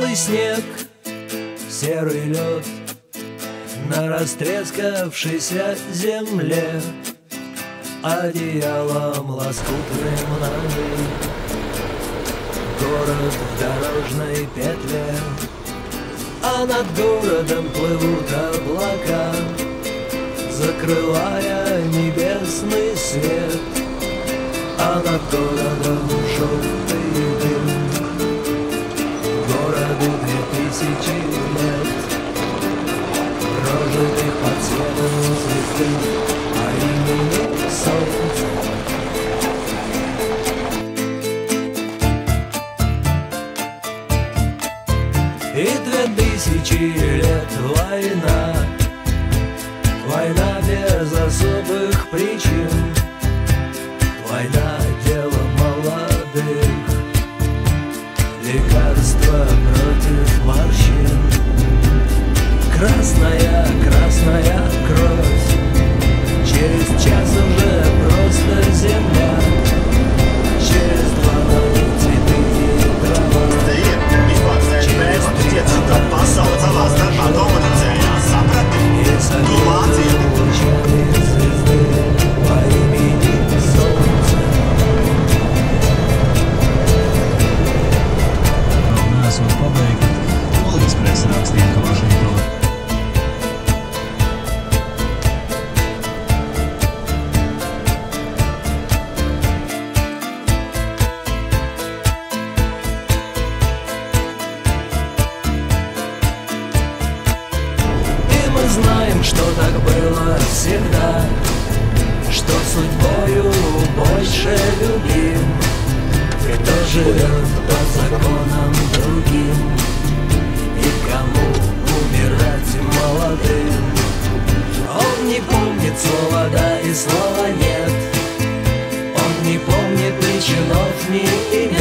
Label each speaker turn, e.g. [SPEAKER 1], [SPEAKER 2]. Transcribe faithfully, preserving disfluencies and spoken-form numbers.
[SPEAKER 1] белый снег, серый лед на растрескавшейся земле, одеялом лоскутным нами. Город в дорожной петле, а над городом плывут облака, закрывая небесный свет, а над городом желтый дым. Городу две тысячи лет, прожитых под светом звезды, а имени солнце. И две тысячи лет война, война без особых причин, война дело молодых, лекарство против морщин. Красная, красная кровь, через час уже просто земля, через два года цветы и трава. Через три года лучами звезды по имени солнце.
[SPEAKER 2] Nesot pabeigta. Olikspress rakstīja, ka Vašingtona.
[SPEAKER 1] И мы знаем, что так было всегда, что судьбою больше любим, кто живет по законам другим, и кому умирать молодым. Он не помнит слова «да» и слова «нет», он не помнит ни чинов, ни имен.